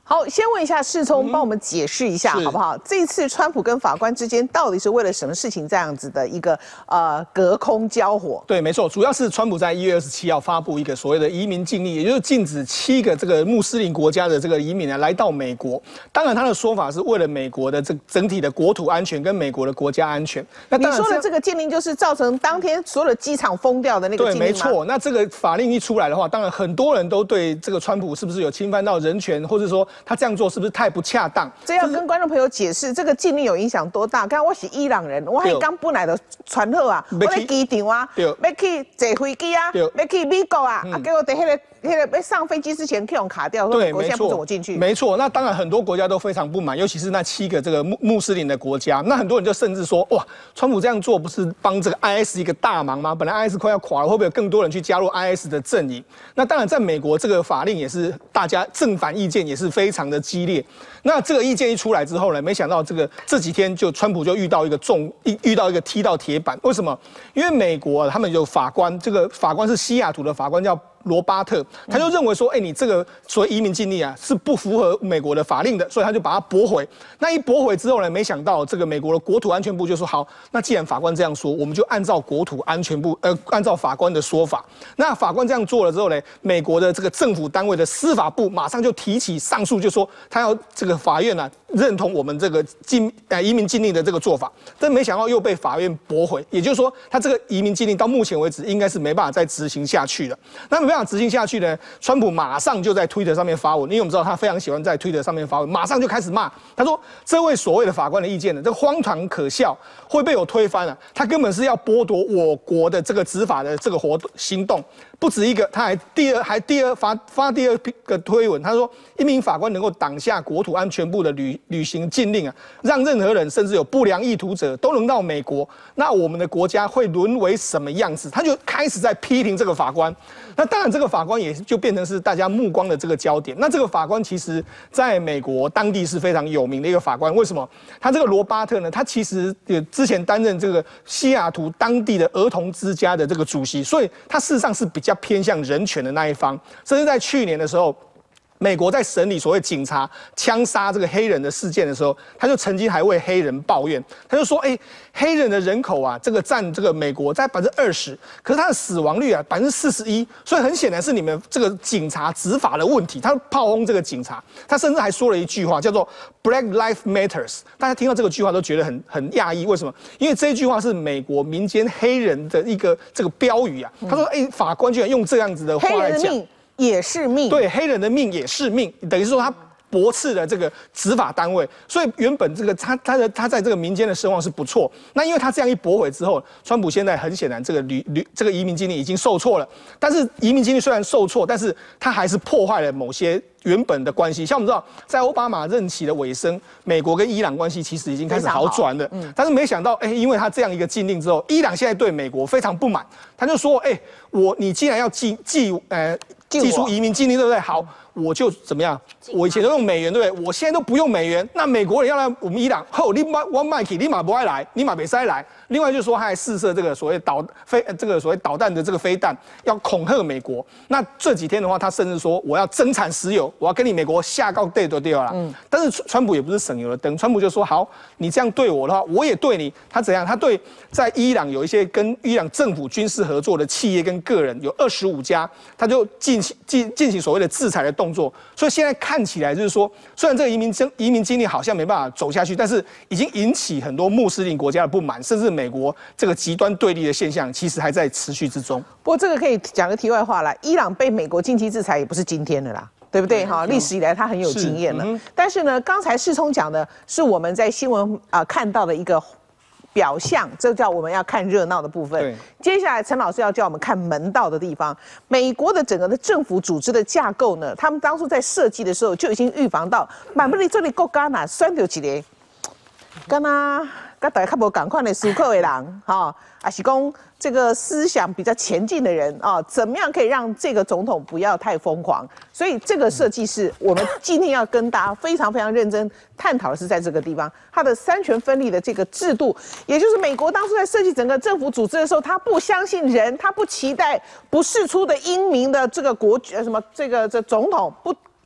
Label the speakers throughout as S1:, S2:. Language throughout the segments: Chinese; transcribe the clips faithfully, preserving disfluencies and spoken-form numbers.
S1: 好，先问一下世聪，帮我们解释一下、嗯、好不好？这一次川普跟法官之间到底是为了什么事情这样子的一个呃隔空交火？
S2: 对，没错，主要是川普在一月二十七号发布一个所谓的移民禁令，也就是禁止七个这个穆斯林国家的这个移民呢来到美国。当然，他的说法是为了美国的这整体的国土安全跟美国的国家安全。
S1: 那你说的这个禁令就是造成当天所有的机场封掉的那个禁令吗？
S2: 对，没错。那这个法令一出来的话，当然很多人都对这个川普是不是有侵犯到人权，或者说他这样做是不是太不恰当？
S1: 这要跟观众朋友解释，这个禁令有影响多大？刚刚我是伊朗人，我还刚本来的传好啊，我在机场啊，要去坐飞机啊，要去美国啊，啊，结果在那个那个要上飞机之前，可以用卡掉，
S2: 对，
S1: 国现在不准我进去。
S2: 没错，那当然很多国家都非常不满，尤其是那七个这个穆穆斯林的国家，那很多人就甚至说，哇，川普这样做不是帮这个 I S 一个大忙吗？本来 I S 快要垮了，会不会有更多人去加入 I S 的阵营？那当然，在美国这个法令也是大家正反意见也是非常的激烈。那这个意见一出来之后呢，没想到这个这几天就川普就遇到一个重遇遇到一个踢到铁板，为什么？因为美国、啊、他们有法官，这个法官是西雅图的法官叫罗巴特，他就认为说，哎、欸，你这个所谓移民禁令啊，是不符合美国的法令的，所以他就把它驳回。那一驳回之后呢，没想到这个美国的国土安全部就说，好，那既然法官这样说，我们就按照国土安全部，呃，按照法官的说法。那法官这样做了之后呢，美国的这个政府单位的司法部马上就提起上诉，就说他要这个法院啊认同我们这个禁呃移民禁令的这个做法，但没想到又被法院驳回。也就是说，他这个移民禁令到目前为止应该是没办法再执行下去了。那没办法执行下去呢，川普马上就在推特上面发文，因为我们知道他非常喜欢在推特上面发文，马上就开始骂，他说这位所谓的法官的意见呢，这荒唐可笑，会被我推翻了。他根本是要剥夺我国的这个执法的这个活动行动，不止一个，他还第二还第二发发第二个推文，他说一名法官能够挡下国土安全部的履履行禁令啊，让任何人甚至有不良意图者都能到美国，那我们的国家会沦为什么样子？他就开始在批评这个法官。那当然，这个法官也就变成是大家目光的这个焦点。那这个法官其实在美国当地是非常有名的一个法官。为什么？他这个罗巴特呢？他其实也之前担任这个西雅图当地的儿童之家的这个主席，所以他事实上是比较偏向人权的那一方。甚至在去年的时候，美国在审理所谓警察枪杀这个黑人的事件的时候，他就曾经还为黑人抱怨，他就说：“哎、欸，黑人的人口啊，这个占这个美国在百分之二十，可是他的死亡率啊百分之四十一，所以很显然是你们这个警察执法的问题。”他炮轰这个警察，他甚至还说了一句话，叫做 “Black Lives Matters”。大家听到这个句话都觉得很很讶异，为什么？因为这一句话是美国民间黑人的一个这个标语啊。他说：“哎、欸，法官居然用这样子的话来讲。”
S1: 也是命，
S2: 对，黑人的命也是命，等于是说他驳斥了这个执法单位，所以原本这个他他的他在这个民间的声望是不错。那因为他这样一驳回之后，川普现在很显然这个旅旅这个移民禁令已经受挫了。但是移民禁令虽然受挫，但是他还是破坏了某些原本的关系。像我们知道，在奥巴马任期的尾声，美国跟伊朗关系其实已经开始好转了。嗯，但是没想到，哎、欸，因为他这样一个禁令之后，伊朗现在对美国非常不满，他就说，哎、欸，我你既然要寄寄呃。技术移民禁令对不对？好，我就怎么样？我以前都用美元，对不对？我现在都不用美元。那美国人要来我们伊朗，后你马我麦克，你马不爱来，你马别塞来。另外就是说，他还试射这个所谓导飞这个所谓导弹的这个飞弹，要恐吓美国。那这几天的话，他甚至说我要增产石油，我要跟你美国下告对都对了。嗯。但是川普也不是省油的灯，川普就说好，你这样对我的话，我也对你。他怎样？他对在伊朗有一些跟伊朗政府军事合作的企业跟个人有二十五家，他就进行进进行所谓的制裁的动作。所以现在看起来就是说，虽然这个移民移民经历好像没办法走下去，但是已经引起很多穆斯林国家的不满，甚至美国这个极端对立的现象，其实还在持续之中。
S1: 不过这个可以讲个题外话啦，伊朗被美国经济制裁也不是今天的啦。对不对？哈，历史以来他很有经验了。嗯、但是呢，刚才世聪讲的是我们在新闻啊、呃、看到的一个表象，这叫我们要看热闹的部分。接下来陈老师要叫我们看门道的地方。美国的整个的政府组织的架构呢，他们当初在设计的时候就已经预防到，满不里这里国家哪选到一个，跟他跟大家较无赶快的思考的人，哈，还是讲这个思想比较前进的人啊，怎么样可以让这个总统不要太疯狂？所以这个设计是我们今天要跟大家非常非常认真探讨的是在这个地方，它的三权分立的这个制度，也就是美国当初在设计整个政府组织的时候，他不相信人，他不期待不世出的英明的这个国呃什么这个这总统不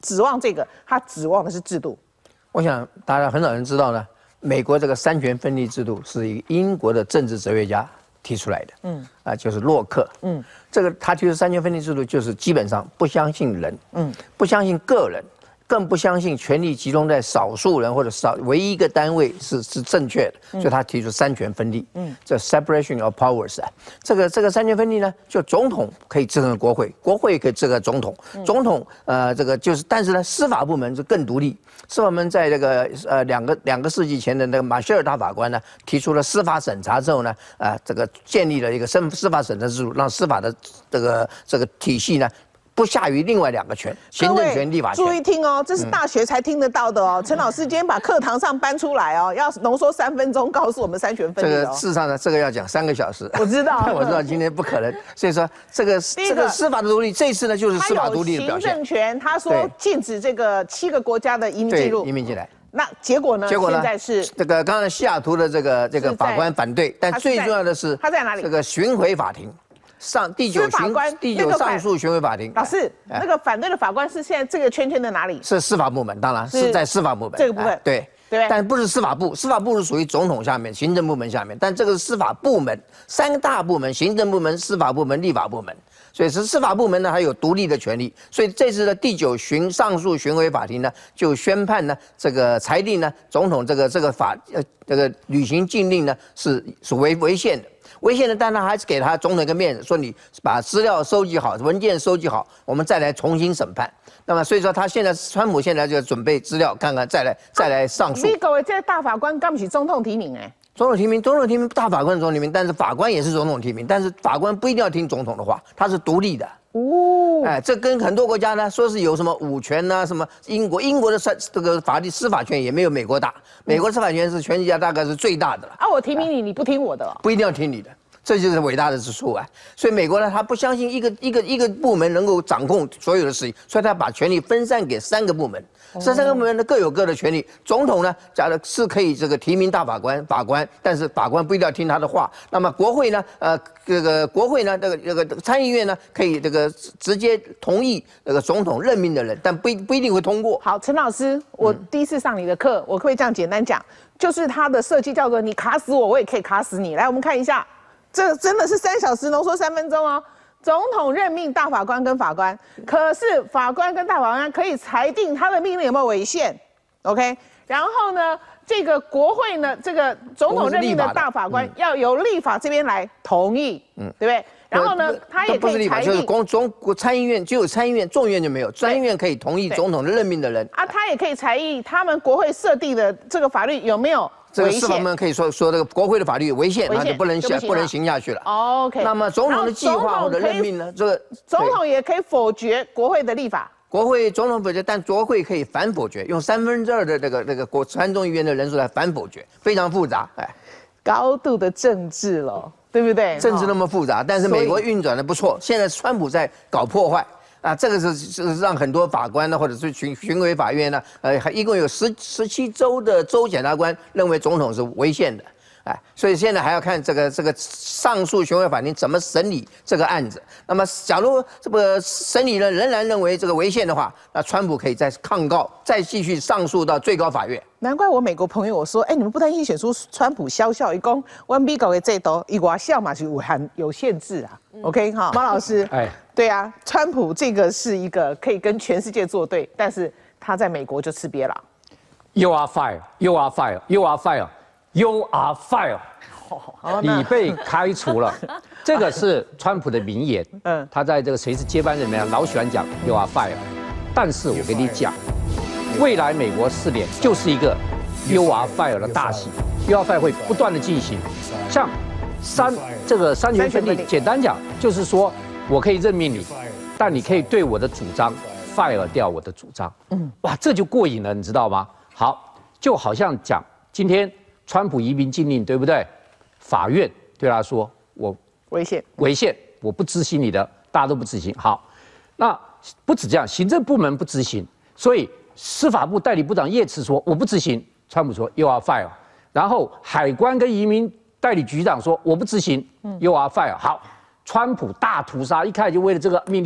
S1: 指望这个，他指望的是制度。
S3: 我想大家很少人知道呢，美国这个三权分立制度是一个英国的政治哲学家提出来的，嗯，啊，就是洛克，嗯，这个他提出三权分立制度，就是基本上不相信人，嗯，不相信个人。更不相信权力集中在少数人或者少唯一一个单位是是正确的，所以他提出三权分立，嗯，这 separation of powers 啊，这个这个三权分立呢，就总统可以制衡国会，国会可以制衡总统，总统呃这个就是，但是呢，司法部门是更独立。司法部门在这个呃两个两个世纪前的那个马歇尔大法官呢，提出了司法审查之后呢，啊、呃、这个建立了一个司司法审查制度，让司法的这个这个体系呢。不下于另外两个权，行政权、立法权。
S1: 注意听哦，这是大学才听得到的哦。陈、嗯、老师今天把课堂上搬出来哦，要浓缩三分钟告诉我们三权分立、哦。
S3: 这个事实上呢，这个要讲三个小时。
S1: 我知道，
S3: 我知道今天不可能，所以说这个这个司法的独立，这次呢就是司法独立的表现。
S1: 行政权，他说禁止这个七个国家的移民进入，
S3: 移民进来。
S1: 那结果呢？
S3: 结果呢？
S1: 现在是
S3: 这个刚才西雅图的这个这个法官反对，但最重要的是
S1: 他在哪里？
S3: 这个巡回法庭。上第九巡第九上诉巡回法庭，
S1: 老师，那个反对的法官是现在这个圈圈的哪里？
S3: 是司法部门，当然是在司法部门
S1: 这个部分，
S3: 对对，但不是司法部，司法部是属于总统下面、行政部门下面，但这个是司法部门三个大部门：行政部门、司法部门、立法部门。所以是司法部门呢，还有独立的权利。所以这次的第九巡上诉巡回法庭呢，就宣判呢，这个裁定呢，总统这个这个法呃这个履行禁令呢是是违违宪的。违宪的，但他还是给他总统一个面子，说你把资料收集好，文件收集好，我们再来重新审判。那么，所以说他现在川普现在就准备资料，看看再来再来上诉。
S1: 你各位这个大法官干不起总统提名哎？
S3: 总统提名，总统提名，大法官总统提名，但是法官也是总统提名，但是法官不一定要听总统的话，他是独立的。哦，哎，这跟很多国家呢说是有什么五权呐、啊，什么英国英国的司这个法律司法权也没有美国大，美国司法权是全世界大概是最大的了。
S1: 啊，我提名你，你不听我的、哦，
S3: 不一定要听你的。这就是伟大的之处啊！所以美国呢，他不相信一个一个一个部门能够掌控所有的事情，所以他把权力分散给三个部门。这三个部门呢各有各的权利。总统呢，假如是可以这个提名大法官、法官，但是法官不一定要听他的话。那么国会呢，呃，这个国会呢，这个这个参议院呢，可以这个直接同意这个总统任命的人，但不一不一定会通过。
S1: 好，陈老师，我第一次上你的课，嗯、我可不可以这样简单讲？就是它的设计叫做你卡死我，我也可以卡死你。来，我们看一下。这真的是三小时浓缩三分钟哦。总统任命大法官跟法官，可是法官跟大法官可以裁定他的命令有没有违宪 ，OK？ 然后呢，这个国会呢，这个总统任命的大法官要由立法这边来同意，嗯，对不对？然后呢，他也可以裁定，
S3: 就是公总国参议院只有参议院，众议院就没有，参议院可以同意总统的任命的人
S1: 啊，他也可以裁议他们国会设定的这个法律有没有。
S3: 这个司法部门可以说说这个国会的法律违宪，那就不能下不能行下去了。
S1: OK。
S3: 那么总统的计划或者任命呢？这个
S1: 总统也可以否决国会的立法。
S3: 国会总统否决，但国会可以反否决，用三分之二的这个这个国参众议院的人数来反否决，非常复杂，哎，
S1: 高度的政治了，对不对？
S3: 政治那么复杂，但是美国运转的不错。现在川普在搞破坏。啊，这个是是让很多法官呢，或者是巡巡回法院呢，呃，还一共有十十七州的州检察官认为总统是违宪的，哎，所以现在还要看这个这个上诉巡回法庭怎么审理这个案子。那么，假如这个审理人仍然认为这个违宪的话，那川普可以再抗告，再继续上诉到最高法院。
S1: 难怪我美国朋友我说，哎，你们不担心选出川普肖笑一公，湾比搞的这都以外笑嘛是有含有限制啊。OK 哈，马老师，哎，对啊，川普这个是一个可以跟全世界作对，但是他在美国就吃瘪了。
S4: You are fired. You are fired. You are fired. You are fired. 你被开除了。这个是川普的名言。嗯，他在这个谁是接班人里面老喜欢讲 You are fired。但是我跟你讲，未来美国四年就是一个 You are fired 的大戏。You are fired 会不断的进行，像。三这个三权分立，简单讲就是说，我可以任命你，但你可以对我的主张 fire 掉我的主张。嗯，哇，这就过瘾了，你知道吗？好，就好像讲今天川普移民禁令，对不对？法院对他说，我
S1: 违宪，
S4: 违宪，我不执行你的，大家都不执行。好，那不止这样，行政部门不执行，所以司法部代理部长叶慈说我不执行，川普说 You are fire， 然后海关跟移民代理局长说我不执行 ，You are fire。好，川普大屠杀，一开始就为了这个命令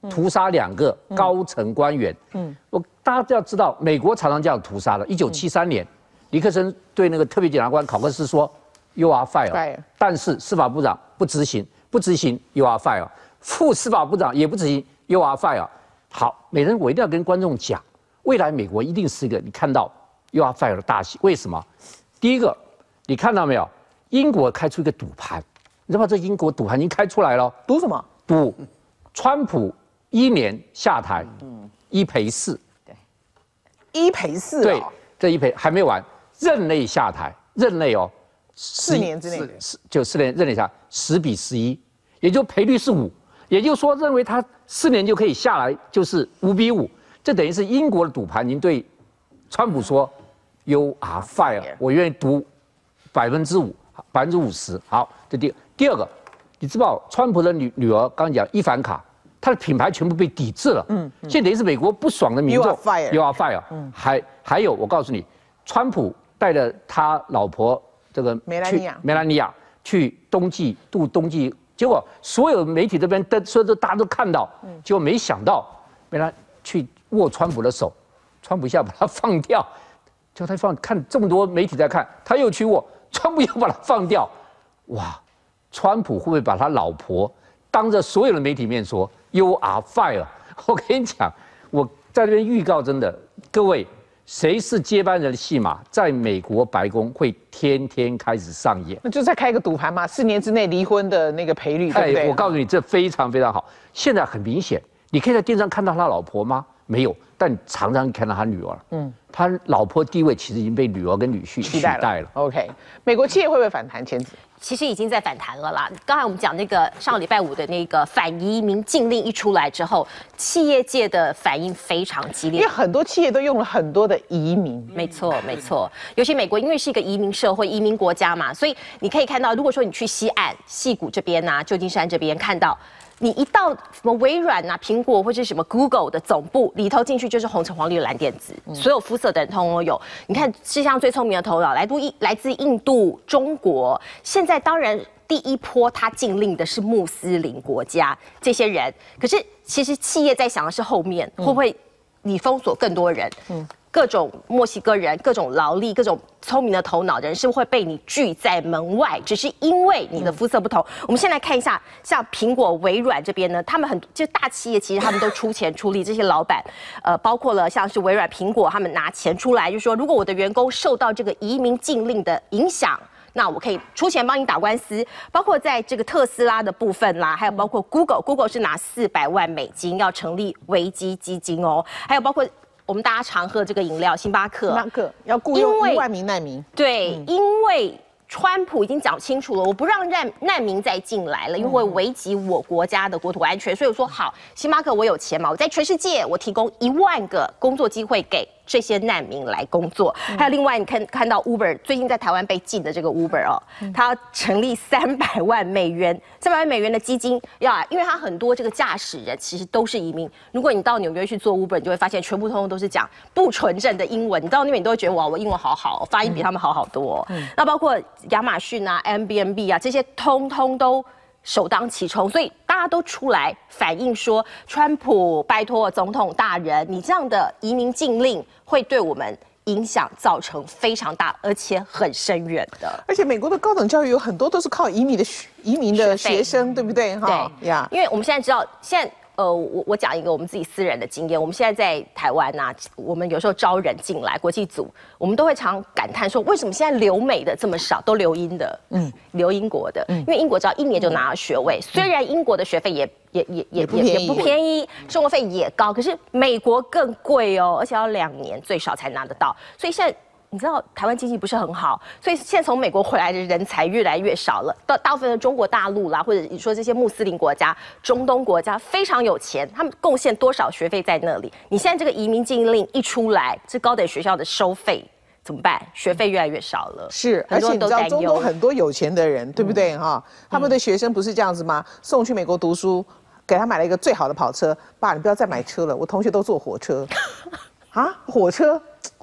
S4: 屠杀两个高层官员。嗯，我大家都要知道，美国常常这样屠杀的。一九七三年，尼克森对那个特别检察官考克斯说 ，You are fired。但是司法部长不执行，不执行 ，You are fired。副司法部长也不执行 ，You are fired。好，每人我一定要跟观众讲，未来美国一定是一个你看到 You are fired 的大戏。为什么？第一个，你看到没有？英国开出一个赌盘。你知道这英国赌盘已经开出来了，
S1: 赌什么？
S4: 赌川普一年下台，嗯，一赔四，
S1: 对，一赔四、哦，
S4: 对，这一赔还没完，任内下台，任内哦，
S1: 四年之内，
S4: 四就四年任内下十比十一，也就赔率是五，也就是说认为他四年就可以下来，就是五比五，这等于是英国的赌盘已经对川普说 ，You are fired， 我愿意赌百分之五，百分之五十，好，这第。第二个，你知道川普的女女儿刚刚讲伊凡卡，她的品牌全部被抵制了。嗯，嗯现在等于是美国不爽的民众
S1: ，You are fired，
S4: You are fired。嗯，还还有，我告诉你，川普带着他老婆这个
S1: 梅兰妮亚，
S4: 梅兰妮亚去冬季度冬季，结果所有媒体这边都说都大家都看到，结果没想到梅兰去握川普的手，川普一下把他放掉，结果他放看这么多媒体在看，他又去握，川普又把他放掉，哇！川普会不会把他老婆当着所有的媒体面说 "You are fired"？ 我跟你讲，我在这边预告，真的，各位，谁是接班人的戏码，在美国白宫会天天开始上演。
S1: 那就再开一个赌盘嘛，四年之内离婚的那个赔率，对不对？
S4: 我告诉你，这非常非常好。现在很明显，你可以在电视上看到他老婆吗？没有，但你常常看到他女儿。嗯，他老婆地位其实已经被女儿跟女婿取代了。代了
S1: OK， 美国企业会不会反弹？千子？
S5: 其实已经在反弹了啦。刚才我们讲那个上个礼拜五的那个反移民禁令一出来之后，企业界的反应非常激烈，
S1: 因为很多企业都用了很多的移民。
S5: 没错，没错。尤其美国因为是一个移民社会、移民国家嘛，所以你可以看到，如果说你去西岸、矽谷这边啊、旧金山这边看到。你一到什么微软啊、苹果或者什么 Google 的总部里头进去，就是红橙黄绿蓝靛紫，嗯、所有肤色的人通通有。你看世界上最聪明的头脑，来自印来自印度、中国。现在当然第一波他禁令的是穆斯林国家这些人，可是其实企业在想的是后面、嗯、会不会你封锁更多人？嗯。各种墨西哥人、各种劳力、各种聪明的头脑的人，是不是会被你拒在门外？只是因为你的肤色不同。嗯、我们先来看一下，像苹果、微软这边呢，他们很就大企业，其实他们都出钱出力。这些老板，呃，包括了像是微软、苹果，他们拿钱出来，就说如果我的员工受到这个移民禁令的影响。那我可以出钱帮你打官司，包括在这个特斯拉的部分啦，还有包括 Google，Google 是拿四百万美金要成立危机基金哦，还有包括我们大家常喝这个饮料星巴克，
S1: 星巴克要雇佣一万名难民，
S5: 对，嗯、因为。川普已经讲清楚了，我不让难难民再进来了，因为会危及我国家的国土安全。所以我说好，星巴克我有钱嘛，我在全世界我提供一万个工作机会给这些难民来工作。嗯、还有另外你看看到 Uber 最近在台湾被禁的这个 Uber 哦，嗯、它要成立三百万美元三百万美元的基金，要因为它很多这个驾驶人其实都是移民。如果你到纽约去做 Uber，你就会发现全部通通都是讲不纯正的英文，你到那边你都会觉得哇，我英文好好，发音比他们好好多、哦。嗯、那包括亚马逊啊、Airbnb 啊，这些通通都首当其冲，所以大家都出来反映说，川普拜托总统大人，你这样的移民禁令会对我们影响造成非常大，而且很深远的。
S1: 而且美国的高等教育有很多都是靠移民的移民的学生，对不对？
S5: 哈，对呀，因为我们现在知道现在。呃，我我讲一个我们自己私人的经验，我们现在在台湾呐、啊，我们有时候招人进来，国际组，我们都会常感叹说，为什么现在留美的这么少，都留英的，嗯，留英国的，嗯，因为英国只要一年就拿到学位，嗯、虽然英国的学费也也也也也也不便宜，生活费也高，可是美国更贵哦，而且要两年最少才拿得到，所以现在。你知道台湾经济不是很好，所以现在从美国回来的人才越来越少了。到大部分的中国大陆啦，或者你说这些穆斯林国家、中东国家非常有钱，他们贡献多少学费在那里？你现在这个移民禁令一出来，这高等学校的收费怎么办？学费越来越少了。
S1: 是，而且你知道中东很多有钱的人，对不对哈？嗯、他们的学生不是这样子吗？送去美国读书，给他买了一个最好的跑车，爸，你不要再买车了，我同学都坐火车，啊，火车。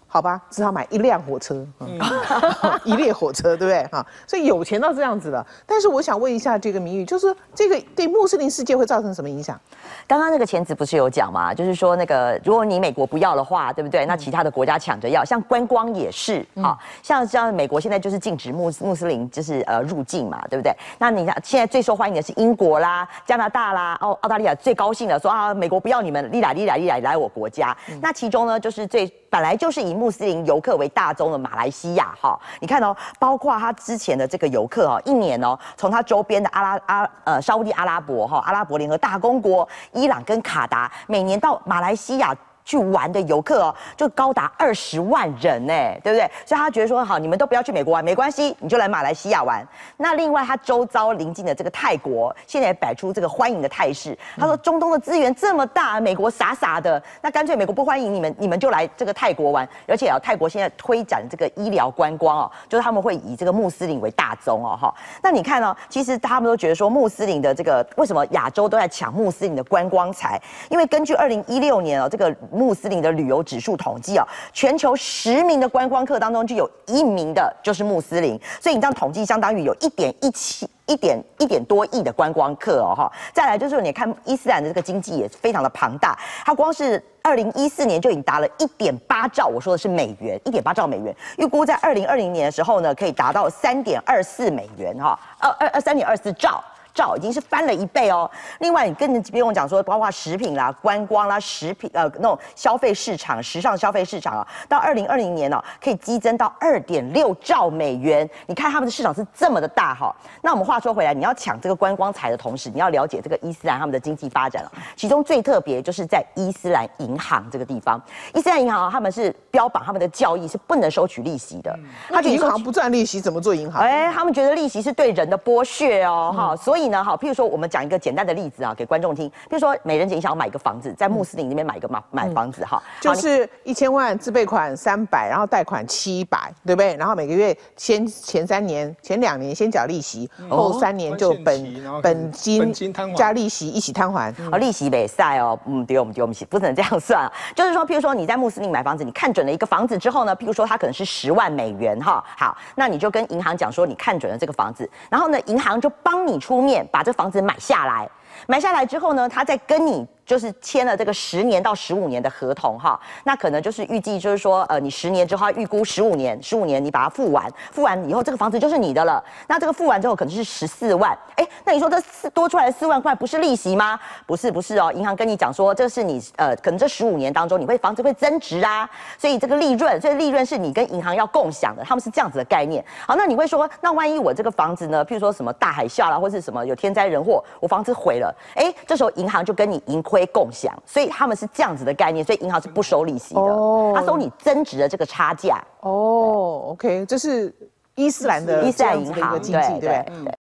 S1: 好吧，只好买一辆火车，嗯、一列火车，对不对？哈，所以有钱到这样子了。但是我想问一下这个明玉，就是这个对穆斯林世界会造成什么影响？
S6: 刚刚那个前子不是有讲嘛，就是说那个如果你美国不要的话，对不对？那其他的国家抢着要，像观光也是啊，像像美国现在就是禁止穆穆斯林就是呃入境嘛，对不对？那你现在最受欢迎的是英国啦、加拿大啦、澳澳大利亚最高兴的说啊，美国不要你们，历来历来历来来我国家。那其中呢，就是最本来就是以穆斯林游客为大宗的马来西亚哈，你看哦，包括他之前的这个游客哦，一年哦，从他周边的阿拉阿呃沙烏地阿拉伯哈、阿拉伯联合大公国、伊朗跟卡达，每年到马来西亚去玩的游客哦，就高达二十万人呢，对不对？所以他觉得说，好，你们都不要去美国玩，没关系，你就来马来西亚玩。那另外，他周遭邻近的这个泰国，现在也摆出这个欢迎的态势。他说，中东的资源这么大，美国傻傻的，那干脆美国不欢迎你们，你们就来这个泰国玩。而且啊，泰国现在推展这个医疗观光哦，就是他们会以这个穆斯林为大宗哦，哈。那你看哦，其实他们都觉得说，穆斯林的这个为什么亚洲都在抢穆斯林的观光财？因为根据二零一六年哦，这个穆斯林的旅游指数统计啊，全球十名的观光客当中就有一名的就是穆斯林，所以你这样统计相当于有一点一七。一点一点多亿的观光客哦哈，再来就是你看伊斯兰的这个经济也非常的庞大，它光是二零一四年就已经达了一点八兆，我说的是美元，一点八兆美元，预估在二零二零年的时候呢，可以达到三点二四美元哈，二二二三点二四兆。兆已经是翻了一倍哦。另外，你更不用讲说，包括食品啦、观光啦、食品呃那种消费市场、时尚消费市场啊，到二零二零年哦，可以激增到二点六兆美元。你看他们的市场是这么的大哈。那我们话说回来，你要抢这个观光财的同时，你要了解这个伊斯兰他们的经济发展了。其中最特别就是在伊斯兰银行这个地方，伊斯兰银行啊，他们是标榜他们的教义是不能收取利息的。
S1: 他银行不赚利息怎么做银行？
S6: 哎，他们觉得利息是对人的剥削哦，哈、嗯，所以。所以呢，好，譬如说，我们讲一个简单的例子啊，给观众听。譬如说，美人姐，你想要买一个房子，在穆斯林那边买一个买买房子哈，
S1: 就是一千万自备款三百，然后贷款七百，对不对？然后每个月先前三年、前两年先缴利息，后三年就本本金加利息一起摊还。
S6: 哦，利息没晒哦，嗯，对，我们对，我们不能这样算啊。就是说，譬如说你在穆斯林买房子，你看准了一个房子之后呢，譬如说它可能是十万美元哈，好，那你就跟银行讲说你看准了这个房子，然后呢，银行就帮你出面。把这房子买下来，买下来之后呢，他再跟你就是签了这个十年到十五年的合同哈，那可能就是预计就是说，呃，你十年之后预估十五年，十五年你把它付完，付完以后这个房子就是你的了。那这个付完之后可能是十四万，哎，那你说这四多出来的四万块不是利息吗？不是，不是哦，银行跟你讲说这是你呃，可能这十五年当中你会房子会增值啊，所以这个利润，所以利润是你跟银行要共享的，他们是这样子的概念。好，那你会说，那万一我这个房子呢，譬如说什么大海啸啦，或是什么有天灾人祸，我房子毁了，哎，这时候银行就跟你盈亏共享，所以他们是这样子的概念，所以银行是不收利息的，哦、他收你增值的这个差价。
S1: 哦 ，OK， 这是伊斯兰的
S6: 伊斯兰银行
S1: 的一个经济，对不对？